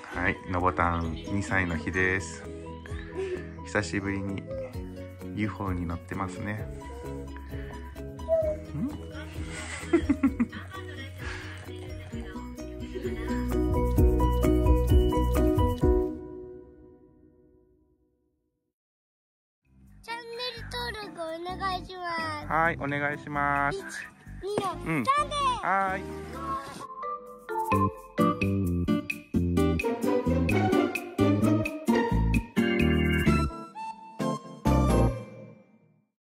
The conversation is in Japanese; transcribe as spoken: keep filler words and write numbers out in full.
はい、のぼたんにさいの日です。久しぶりに ユーフォー に乗ってますね。んチャンネル登録お願いします。 はい、お願いします。 みんな、 うん、 じゃあね。 はい。